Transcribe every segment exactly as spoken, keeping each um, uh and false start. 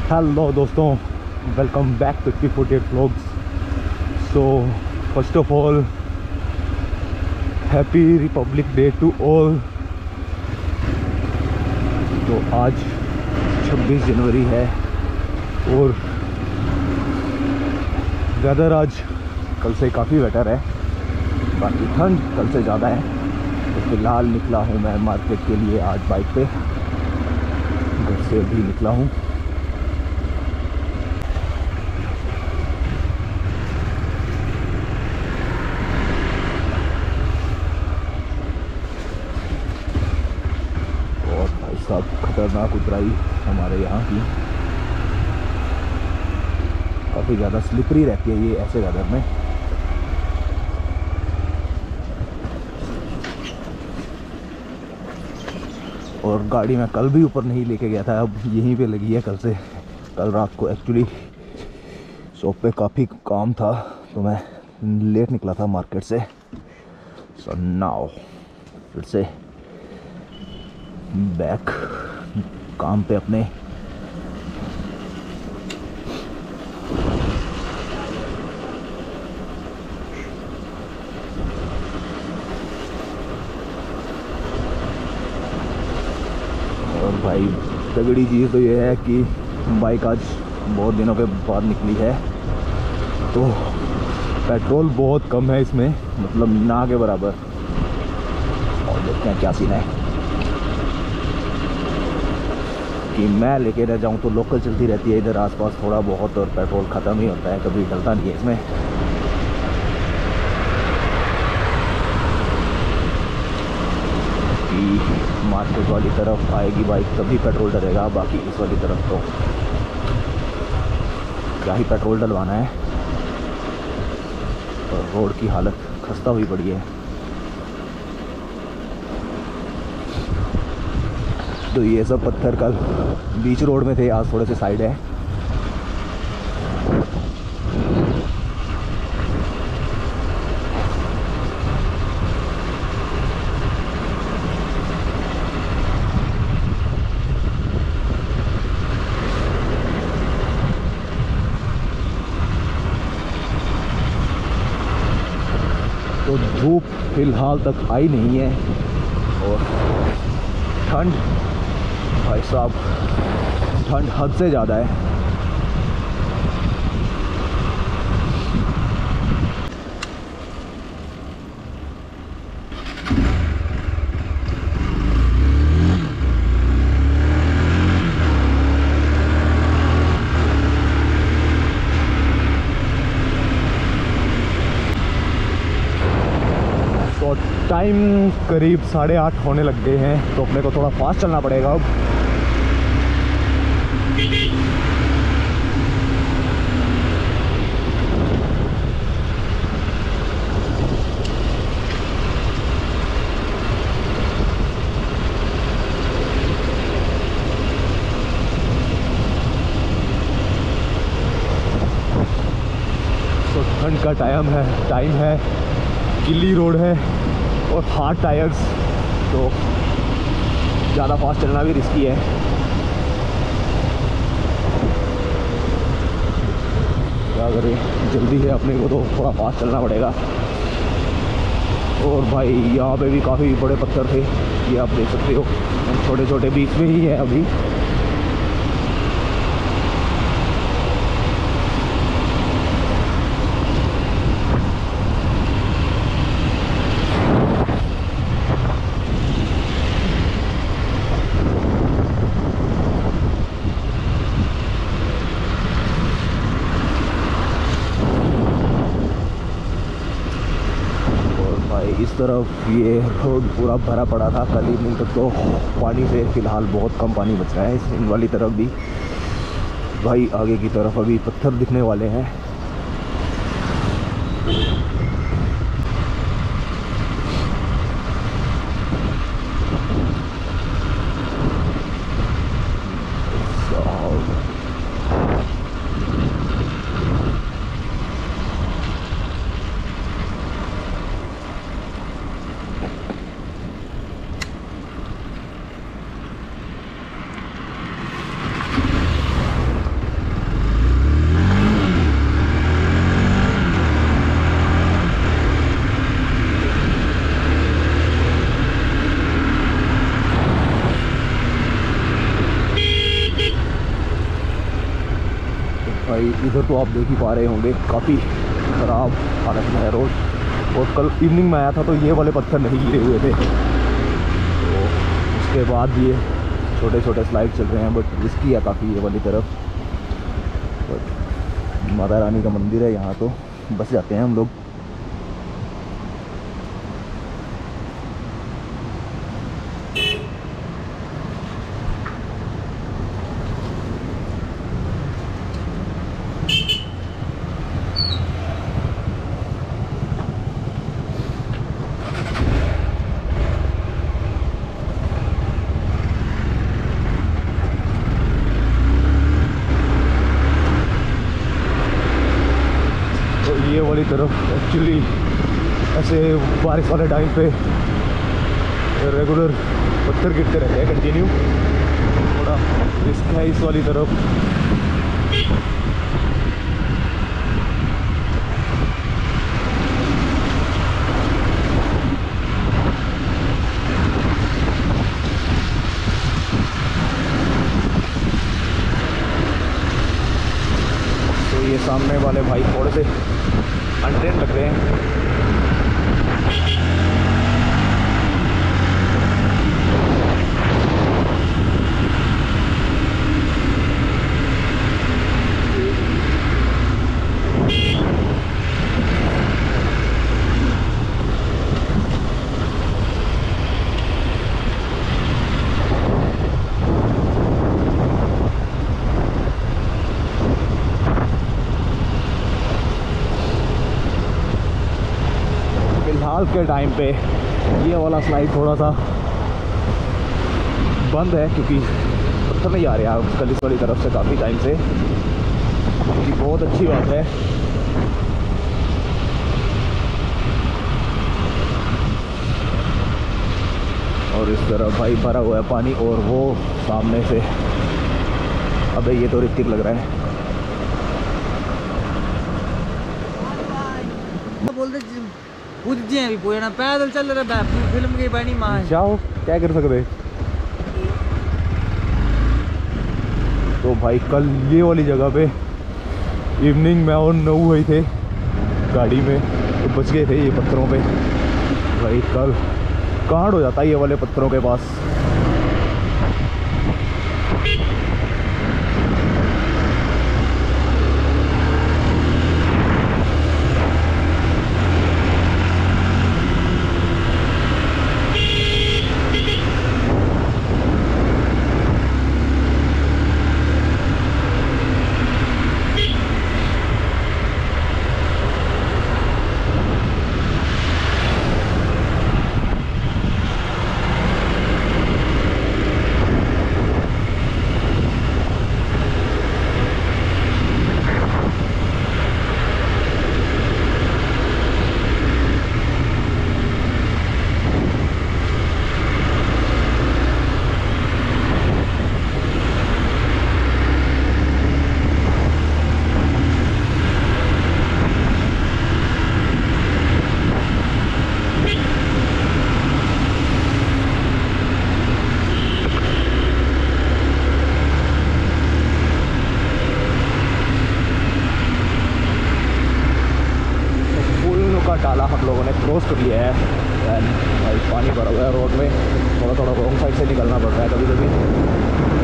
Hello दोस्तों, welcome back to T forty eight vlogs. So first of all happy republic day to all. तो आज छब्बीस जनवरी है और वेदर आज कल से काफ़ी बेटर है, बाकी ठंड कल से ज़्यादा है। तो फिलहाल निकला हूँ मैं मार्केट के लिए आज बाइक पे, घर से अभी निकला हूँ। सब खतरनाक उतराई हमारे यहाँ की, काफ़ी ज़्यादा स्लिपरी रहती है ये ऐसे वेदर में। और गाड़ी मैं कल भी ऊपर नहीं लेके गया था, अब यहीं पे लगी है कल से। कल रात को एक्चुअली शॉप पे काफ़ी काम था तो मैं लेट निकला था मार्केट से। सो नाउ फिर से बैक काम पे अपने। और भाई तगड़ी चीज़ तो ये है कि बाइक आज बहुत दिनों के बाद निकली है तो पेट्रोल बहुत कम है इसमें, मतलब ना के बराबर। और देखते हैं क्या सीन है कि मैं लेके रह जाऊं तो लोकल चलती रहती है इधर आसपास थोड़ा बहुत, और पेट्रोल ख़त्म ही होता है, कभी डलता नहीं है इसमें। कि मार्केट वाली तरफ आएगी बाइक तभी पेट्रोल डलेगा, बाकी इस वाली तरफ तो क्या ही पेट्रोल डलवाना है। और रोड की हालत खस्ता हुई पड़ी है। तो ये सब पत्थर कल बीच रोड में थे, आज थोड़े से साइड है। तो धूप फिलहाल तक आई नहीं है और ठंड भाई साहब ठंड हद से ज़्यादा है। तो टाइम करीब साढ़े आठ होने लग गए हैं, तो अपने को थोड़ा फास्ट चलना पड़ेगा अब। तो ठंड का टाइम है टाइम है गिल्ली रोड है और हार्ड टायर्स, तो ज़्यादा फास्ट चलना भी रिस्की है। क्या करें, जल्दी है अपने को तो थोड़ा फास्ट चलना पड़ेगा। और भाई यहाँ पे भी काफ़ी बड़े पत्थर थे, ये आप देख सकते हो, छोटे छोटे बीच में ही है अभी। इस तरफ ये रोड पूरा भरा पड़ा था कल इवनिंग तक, तो पानी से फ़िलहाल बहुत कम पानी बच रहा है इन वाली तरफ भी। भाई आगे की तरफ अभी पत्थर दिखने वाले हैं। भाई इधर तो आप देख ही पा रहे होंगे काफ़ी ख़राब हालत में है रोड। और कल इवनिंग में आया था तो ये वाले पत्थर नहीं गिरे हुए थे, तो उसके बाद ये छोटे छोटे स्लाइड चल रहे हैं, बट रिस्की है काफ़ी ये वाली तरफ। बट माता रानी का मंदिर है यहाँ, तो बस जाते हैं हम लोग। ये वाली तरफ एक्चुअली ऐसे बारिश वाले टाइम पे रेगुलर पत्थर गिरते रहते हैं कंटिन्यू, थोड़ा रिस्क है इस वाली तरफ। तो ये सामने वाले भाई थोड़े से अनट्रेन लग रहे हैं। फिलहाल के टाइम पे ये वाला स्लाइड थोड़ा सा बंद है क्योंकि पत्थर नहीं आ रहे हैं कल इस वाली तरफ से काफ़ी टाइम से, ये बहुत अच्छी बात है। और इस तरफ भाई भरा हुआ है पानी, और वो सामने से अबे ये तो ऋतिक लग रहा है। पूछे अभी पूरे ना पैदल चल रहा है फिल्म की बनी माँ जाओ क्या कर सकते। तो भाई कल ये वाली जगह पे इवनिंग में और नौ हुए थे गाड़ी में, तो बच गए थे ये पत्थरों पे। भाई कल कांड हो जाता है ये वाले पत्थरों के पास। टाला हम लोगों ने क्रॉस कर लिया है। एंड भाई पानी भरा हुआ है रोड में, थोड़ा थोड़ा रॉन्ग साइड से निकलना पड़ रहा है कभी कभी।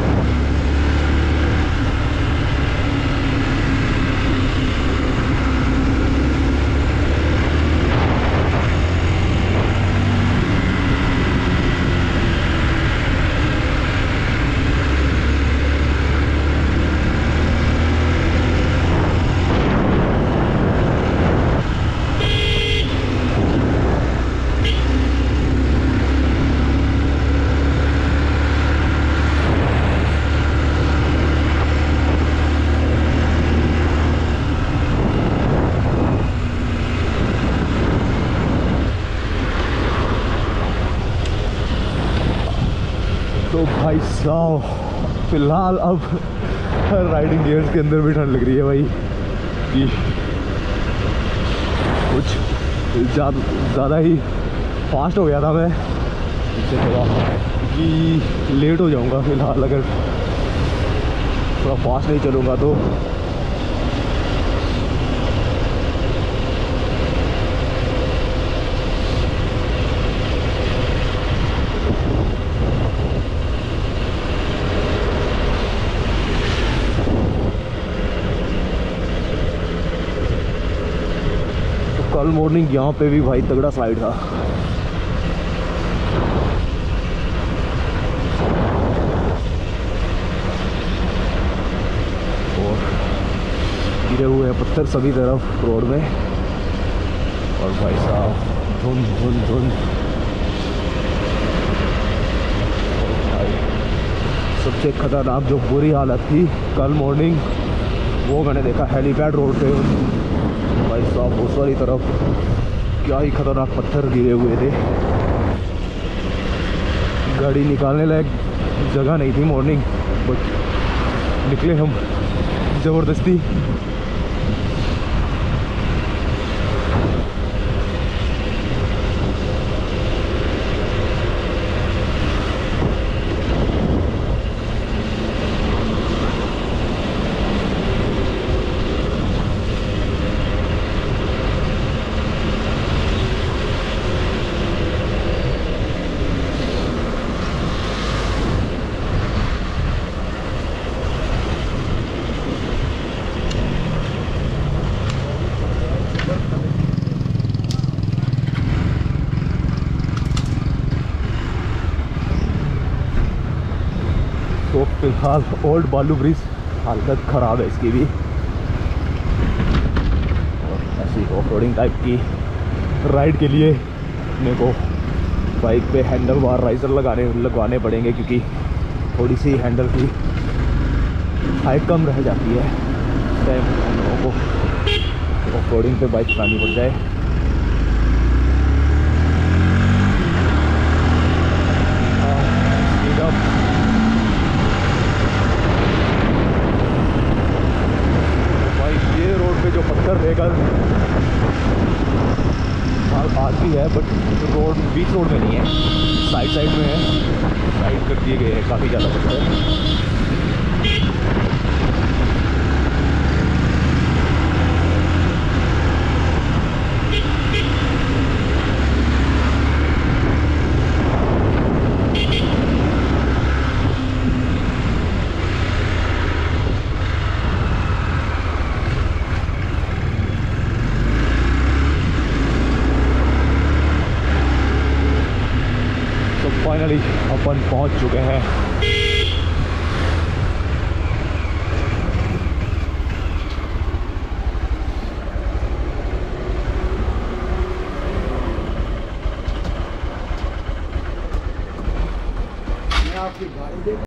तो भाई साहब फिलहाल अब राइडिंग गियर्स के अंदर भी ठंड लग रही है भाई, कि कुछ ज़्यादा ही फास्ट हो गया था मैं, इससे थोड़ा कि लेट हो जाऊंगा फिलहाल। अगर थोड़ा फास्ट नहीं चलूँगा तो कल मॉर्निंग यहाँ पे भी भाई तगड़ा स्लाइड था। और गिरे हुए हैं पत्थर सभी तरफ रोड में। और भाई साहब धुंध धुंध धुंध। सबसे खतरनाक जो बुरी हालत थी कल मॉर्निंग वो मैंने देखा हेलीपैड रोड पे। भाई साहब उस वाली तरफ क्या ही खतरनाक पत्थर गिरे हुए थे। गाड़ी निकालने लायक जगह नहीं थी मॉर्निंग, बट निकले हम ज़बरदस्ती। तो फिलहाल ओल्ड बालू ब्रिज हालत ख़राब है इसकी भी। और ऐसी ऑफ रोडिंग टाइप की राइड के लिए मेरे को बाइक पे हैंडल बार राइजर लगाने लगवाने पड़ेंगे, क्योंकि थोड़ी सी हैंडल की हाइट कम रह जाती है। टाइम हम लोगों को ऑफ रोडिंग पे बाइक चलानी पड़ जाए। जो पत्थर लेकर माल पास भी है, बट रोड बीच रोड में नहीं है, साइड साइड में है। साइड कर दिए गए हैं काफ़ी ज़्यादा पत्थर। फाइनली अपन पहुंच चुके हैं। आपकी गाड़ी